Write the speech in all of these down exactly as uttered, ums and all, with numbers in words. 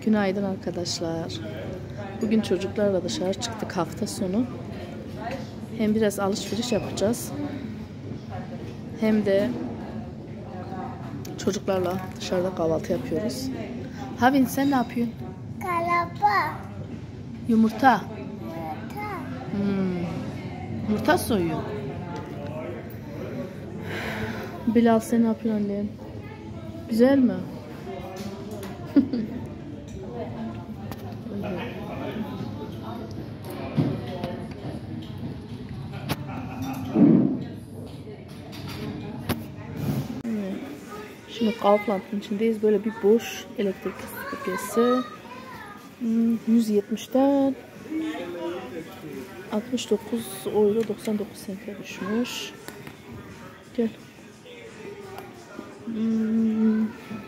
Günaydın arkadaşlar. Bugün çocuklarla dışarı çıktık hafta sonu. Hem biraz alışveriş yapacağız. Hem de çocuklarla dışarıda kahvaltı yapıyoruz. Havin sen ne yapıyorsun? Kalapa. Yumurta. Yumurta. Hmm. Yumurta soyuyor. Bilal sen ne yapıyorsun annem? Güzel mi? Şimdi Kaufland'ın içindeyiz. Böyle bir boş elektrik süpürgesi. yüz yetmişten altmış dokuz euro doksan dokuz sente düşmüş. Gel. Hmm.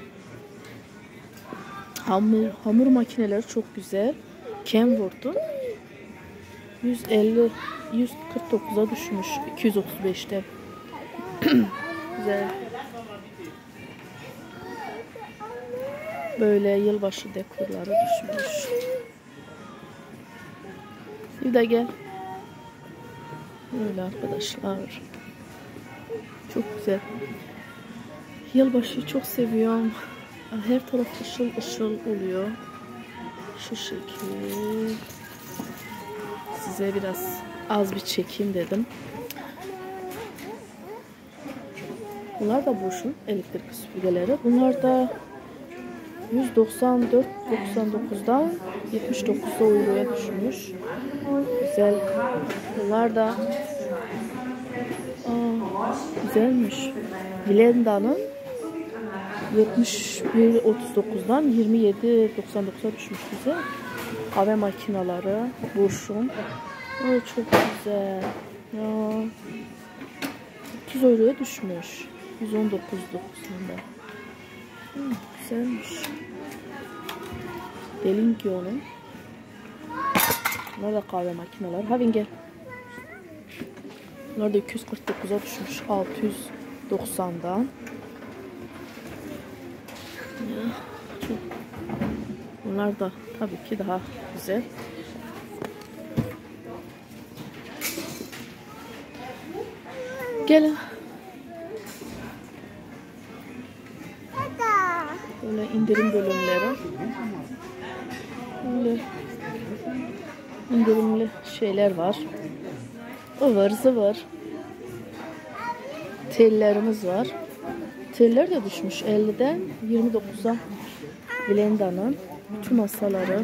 Hamur, hamur makineleri çok güzel. Kenwood'un yüz elli yüz kırk dokuza düşmüş. iki yüz otuz beşte. Güzel. Böyle yılbaşı dekorları düşmüş. Bir de gel. Böyle arkadaşlar. Çok güzel. Yılbaşıyı çok seviyorum. Her taraf ışıl ışıl oluyor. Şu şekil. Size biraz az bir çekeyim dedim. Bunlar da boşun elektrik süpürgeleri. Bunlar da yüz doksan dört doksan dokuzdan yetmiş dokuz euroya düşmüş. Güzel. Bunlar da aa, güzelmiş. Vilenda'nın yetmiş bir otuz dokuzdan yirmi yedi doksan dokuza düşmüş bize. Kahve makineleri boşun. Evet, çok güzel. Ya. otuz euroya düşmüş. yüz on dokuz dokuzunda. Hmm, güzelmiş. Delinkio'nun. Bunlar da kahve makineleri. Havin gel. Bunlar da iki yüz kırk dokuza düşmüş. altı yüz doksandan. Ya, çok. Bunlar da tabii ki daha güzel. Gelin. Böyle indirim bölümleri. Böyle indirimli şeyler var. Ivır zıvır. Tellerimiz var. Teller de düşmüş elliden yirmi dokuza. Vilenda'nın bütün masaları.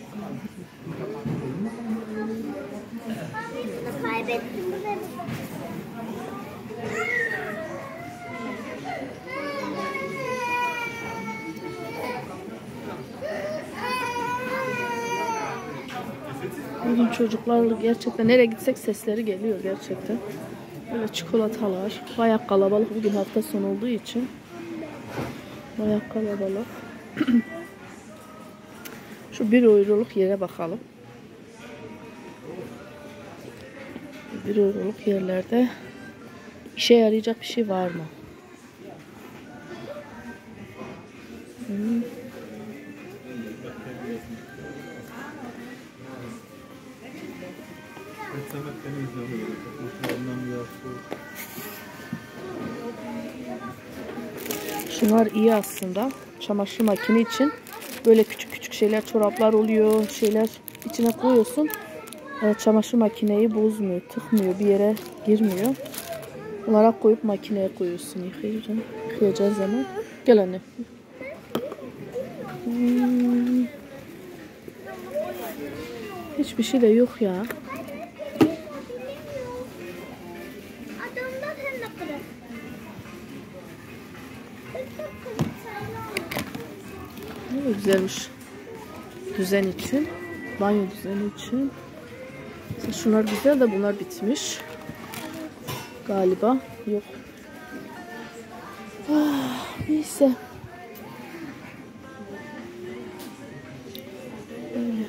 Bugün çocuklarla gerçekten nereye gitsek sesleri geliyor gerçekten. Böyle çikolatalar. Bayağı kalabalık bugün hafta sonu olduğu için. Bayağı kalabalık. Şu bir euroluk yere bakalım. Bir euroluk yerlerde işe yarayacak bir şey var mı? Hmm. Şunlar iyi aslında. Çamaşır makine için böyle küçük küçük şeyler, çoraplar oluyor, şeyler içine koyuyorsun. Evet, çamaşır makineyi bozmuyor, tıkmıyor, bir yere girmiyor. Bunlara koyup makineye koyuyorsun, yıkayacaksın, yıkayacağın zaman. Gel anne. Hmm. Hiçbir şey de yok ya. Ne güzelmiş. Düzen için. Banyo düzeni için. Şunlar güzel de bunlar bitmiş. Galiba. Yok. Ah, neyse. Böyle.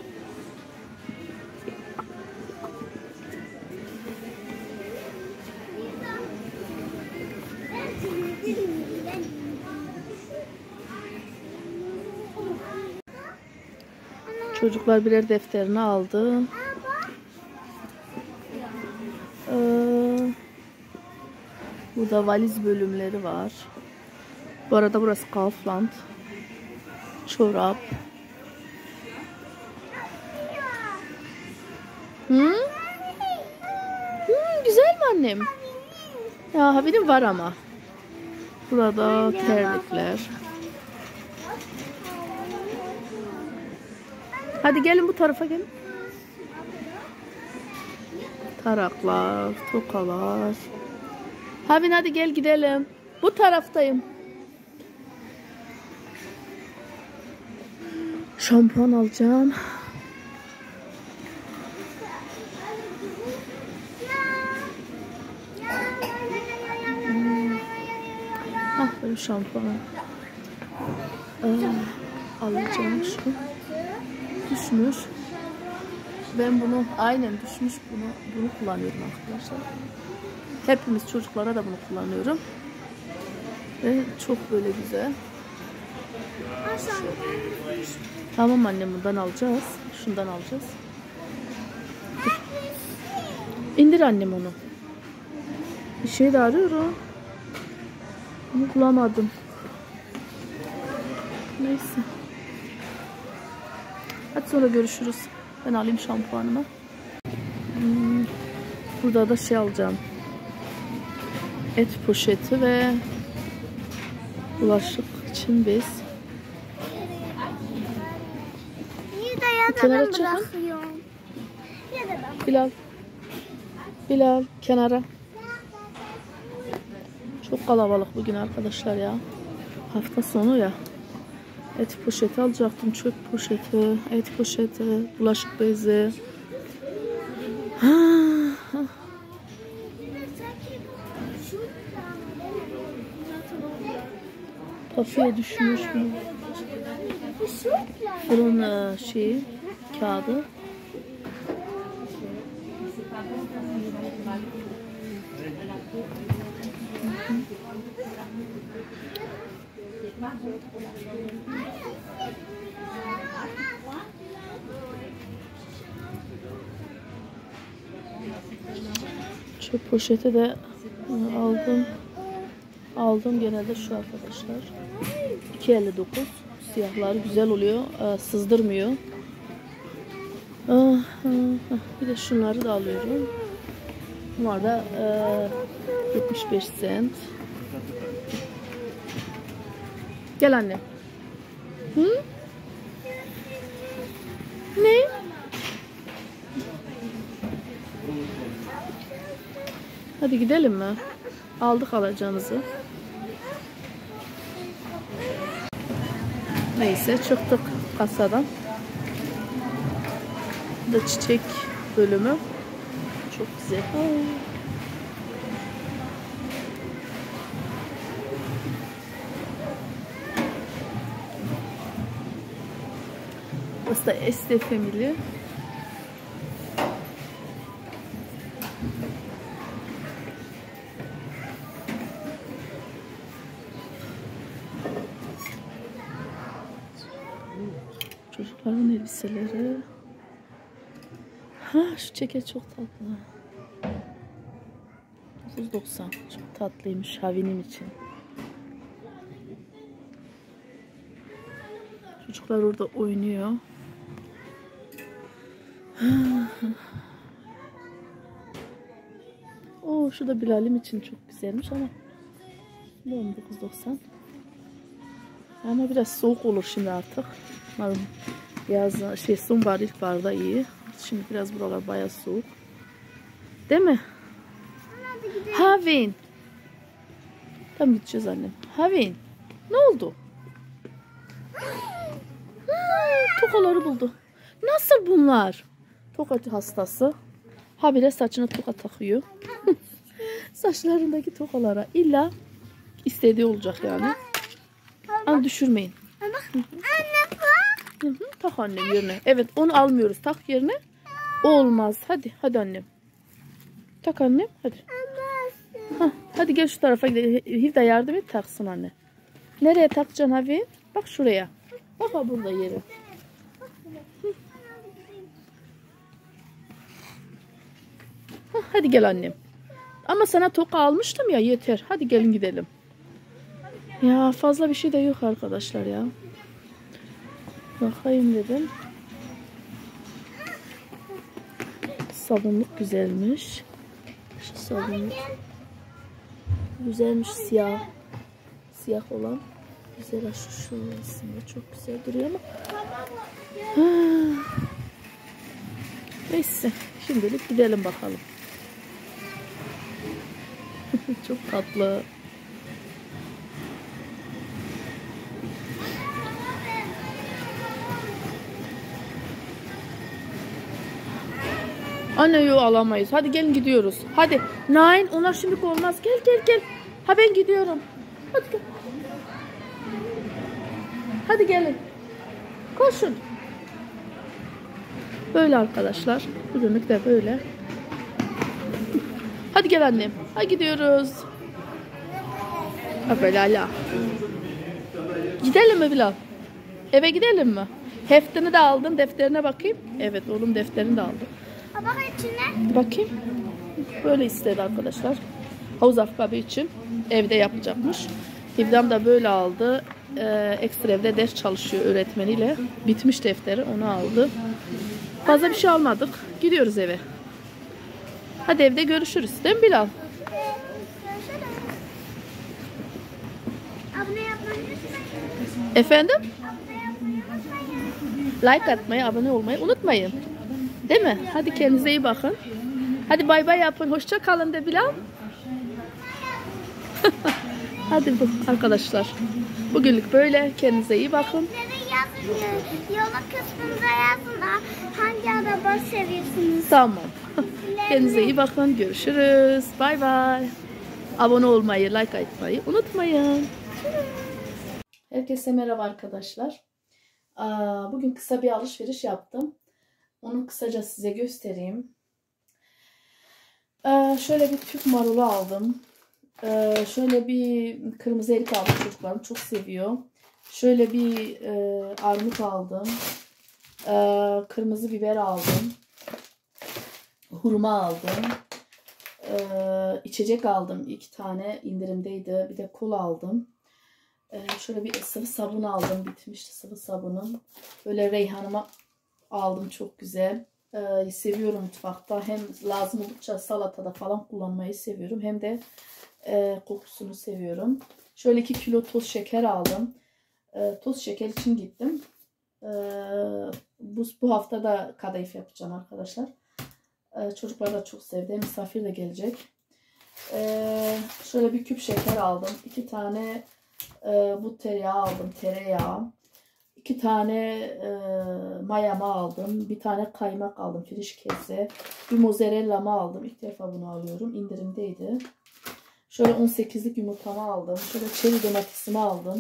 Çocuklar birer defterini aldı. Ee, burada valiz bölümleri var. Bu arada burası Kaufland. Çorap. Hı? Hı, güzel mi annem? Ya haberim var ama. Burada terlikler. Hadi gelin bu tarafa gelin. Taraklar, tokalar. Havin hadi gel gidelim. Bu taraftayım. Şampuan alacağım. Hmm. Ah benim şampuanım. Ee, alacağım şu. Düşmüş. Ben bunu aynen düşmüş bunu bunu kullanıyorum arkadaşlar. Hepimiz çocuklara da bunu kullanıyorum. Ve çok böyle güzel. Tamam annem bundan alacağız. Şundan alacağız. Dur. İndir annem onu. Bir şey de arıyorum. Bunu bulamadım. Neyse. Hadi sonra görüşürüz. Ben alayım şampuanımı. Hmm. Burada da şey alacağım. Et poşeti ve bulaşık için bez. Kenara çıkın. Bilal. Bilal kenara. Çok kalabalık bugün arkadaşlar ya. Hafta sonu ya. Et poşeti alacaktım. Çöp poşeti, et poşeti, bulaşık bezi. Kafaya düşmüş mü? Fırın şeyi, kağıdı. Çöp poşeti de aldım. Aldım genelde şu arkadaşlar. iki elli dokuz. Siyahları güzel oluyor. Sızdırmıyor. Bir de şunları da alıyorum. Bunlar da yetmiş beş sent. Gel anne. Hı? Ne? Hadi gidelim mi? Aldık alacağınızı. Neyse çıktık kasadan. Bu da çiçek bölümü. Çok güzel. Burası da Este Family. Çocukların elbiseleri. Ha şu ceket çok tatlı. dokuz doksan. Çok tatlıymış Havinim için. Çocuklar orada oynuyor. Oo şu da Bilal'im için çok güzelmiş ama dokuz doksan. Ama biraz soğuk olur şimdi artık. Yaz şey sonbahar ilkbaharda iyi. Şimdi biraz buralar bayağı soğuk. Değil mi? Havin. Tam gideceğiz annem. Havin. Ne oldu? Hmm, tokaları buldu. Nasıl bunlar? Toka hastası. Habire saçına toka takıyor. Saçlarındaki tokalara illa istediği olacak yani. Ama düşürmeyin. Anne bak. Hı hı, tak annem yerine. Evet onu almıyoruz. Tak yerine. Olmaz. Hadi hadi annem. Tak annem hadi. Hah, hadi gel şu tarafa gidelim. Hivda yardım et taksın anne. Nereye takacaksın Havi? Bak şuraya. Bak burada yeri. Hı. Hadi gel annem. Ama sana toka almıştım ya, yeter. Hadi gelin gidelim. Ya fazla bir şey de yok arkadaşlar ya. Bakayım dedim. Sabunluk güzelmiş. Şu sabunluk. Güzelmiş, siyah. Siyah olan. Güzel, şu şu aslında çok güzel duruyor ama. Ha. Neyse, şimdilik gidelim bakalım. Çok tatlı. Anne yok, alamayız. Hadi gelin gidiyoruz. Hadi. Nein, onlar şimdilik olmaz. Gel gel gel. Ha ben gidiyorum. Hadi gel. Hadi gelin. Koşun. Böyle arkadaşlar. Bugünlük de böyle. Hadi gel annem. Hadi gidiyoruz. Ha böyle hala. Gidelim mi Bilal? Eve gidelim mi? Heftini de aldın. Defterine bakayım. Evet oğlum, defterini de aldı. Bak içine. Bakayım. Böyle istedi arkadaşlar. Havuz ayakkabı için evde yapacakmış. İbrahim da böyle aldı. Ee, ekstra evde ders çalışıyor öğretmeniyle. Bitmiş defteri, onu aldı. Fazla bir şey almadık. Gidiyoruz eve. Hadi evde görüşürüz. Değil mi Bilal? Abone yapmayı unutmayın. Efendim? Abone yapmayı unutmayın. Like atmayı, abone olmayı unutmayın. Değil mi? Hadi kendinize iyi bakın. Hadi bay bay yapın. Hoşça kalın de Bilal. Hadi bu arkadaşlar. Bugünlük böyle. Kendinize iyi bakın. Yazın, yola kısmında yazın hangi araba seviyorsunuz? Tamam. Kendinize iyi bakın. Görüşürüz. Bay bay. Abone olmayı, like atmayı unutmayın. Herkese merhaba arkadaşlar. Bugün kısa bir alışveriş yaptım. Onu kısaca size göstereyim. Şöyle bir Türk marulu aldım. Şöyle bir kırmızı erik aldım, çocuklarım çok seviyor. Şöyle bir armut aldım. Kırmızı biber aldım. Hurma aldım. İçecek aldım. iki tane indirimdeydi. Bir de kola aldım. Şöyle bir sıvı sabun aldım. Bitmişti sıvı sabunum. Böyle reyhanıma aldım. Çok güzel. Ee, seviyorum mutfakta. Hem lazım oldukça salatada falan kullanmayı seviyorum. Hem de e, kokusunu seviyorum. Şöyle iki kilo toz şeker aldım. E, toz şeker için gittim. E, bu, bu hafta da kadayıf yapacağım arkadaşlar. E, çocuklar da çok sevdi. Misafir de gelecek. E, şöyle bir küp şeker aldım. iki tane e, bu tereyağı aldım. Tereyağı. İki tane e, mayama aldım. Bir tane kaymak aldım. Friş kese. Bir mozzarella'mı aldım. İlk defa bunu alıyorum. İndirimdeydi. Şöyle on sekizlik yumurtamı aldım. Şöyle çeri domatesimi aldım.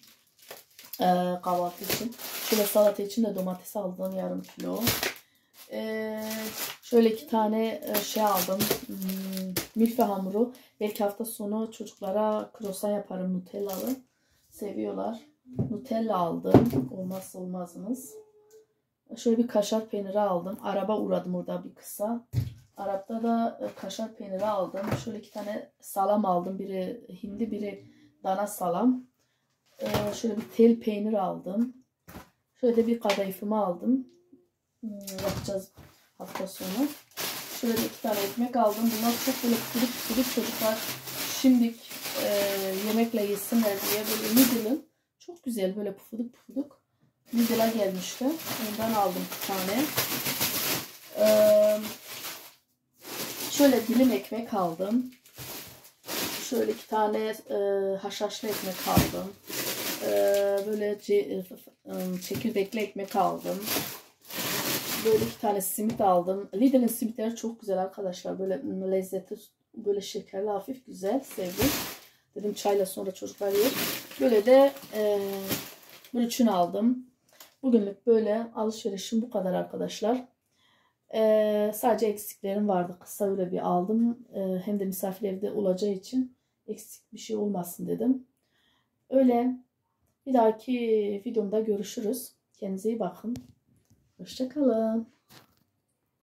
E, kahvaltı için. Şöyle salata için de domates aldım. Yarım kilo. E, şöyle iki tane şey aldım. Hmm, milföy hamuru. Belki hafta sonu çocuklara krosan yaparım. Nutellalı. Seviyorlar. Nutella aldım. Olmazsa olmazımız. Şöyle bir kaşar peyniri aldım. Araba uğradım orada bir kısa. Arap'ta da kaşar peyniri aldım. Şöyle iki tane salam aldım. Biri hindi, biri dana salam. Ee, şöyle bir tel peynir aldım. Şöyle de bir kadayıfımı aldım. Hmm, yapacağız hafta sonu. Şöyle de iki tane ekmek aldım. Bunlar çok böyle kırık kırık çocuklar şimdi e, yemekle yesinler diye böyle noodle'ın. Çok güzel böyle pufuduk pufuduk noodle'a gelmişti. Ondan aldım bir tane. Ee, şöyle dilim ekmek aldım. Şöyle iki tane e, haşhaşlı ekmek aldım. Ee, böyle ce, e, çekirdekli ekmek aldım. Böyle iki tane simit aldım. Lidl'in simitleri çok güzel arkadaşlar. Böyle lezzeti, böyle şekerli, hafif, güzel. Sevdim. Dedim çayla sonra çocuklar yer. Böyle de e, bir üçünü aldım. Bugünlük böyle alışverişim bu kadar arkadaşlar. E, sadece eksiklerim vardı. Kısa öyle bir aldım. E, hem de misafir evde olacağı için eksik bir şey olmasın dedim. Öyle. Bir dahaki videomda görüşürüz. Kendinize iyi bakın. Hoşça kalın.